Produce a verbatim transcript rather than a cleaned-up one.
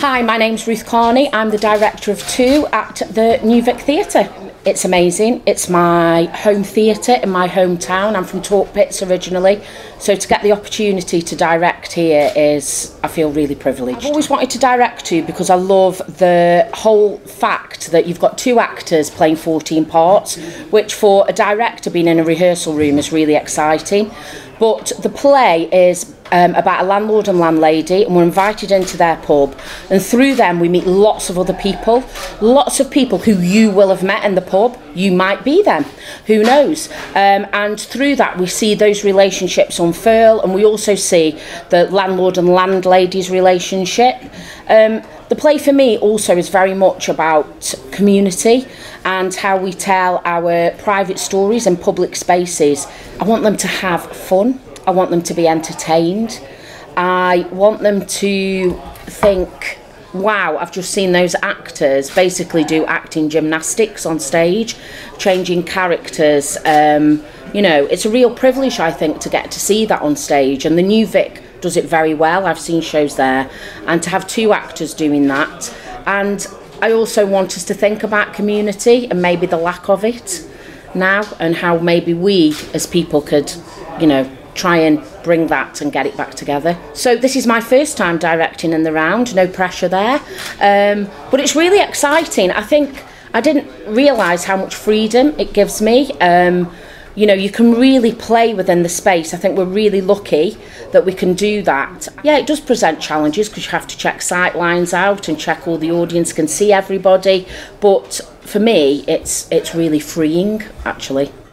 Hi, my name's Ruth Carney. I'm the director of Two at the New Vic Theatre. It's amazing. It's my home theatre in my hometown. I'm from Talk Pits originally, so to get the opportunity to direct here is, I feel really privileged. I've always wanted to direct Two because I love the whole fact that you've got two actors playing fourteen parts, which for a director being in a rehearsal room is really exciting. But the play is um, about a landlord and landlady, and we're invited into their pub, and through them we meet lots of other people, lots of people who you will have met in the pub. You might be them, who knows? Um, and through that we see those relationships unfurl, and we also see the landlord and landlady's relationship. Um, the play for me also is very much about community and how we tell our private stories in public spaces. I want them to have fun. I want them to be entertained. I want them to think, wow, I've just seen those actors basically do acting gymnastics on stage, changing characters. Um, you know, it's a real privilege, I think, to get to see that on stage, and the New Vic does it very well. I've seen shows there, and to have two actors doing that. And I also want us to think about community and maybe the lack of it now, and how maybe we as people could, you know, try and bring that and get it back together. So this is my first time directing in the round, no pressure there, um, but it's really exciting. I think I didn't realise how much freedom it gives me. Um, you know, you can really play within the space. I think we're really lucky that we can do that. Yeah, it does present challenges because you have to check sight lines out and check all the audience can see everybody, but for me it's it's really freeing, actually.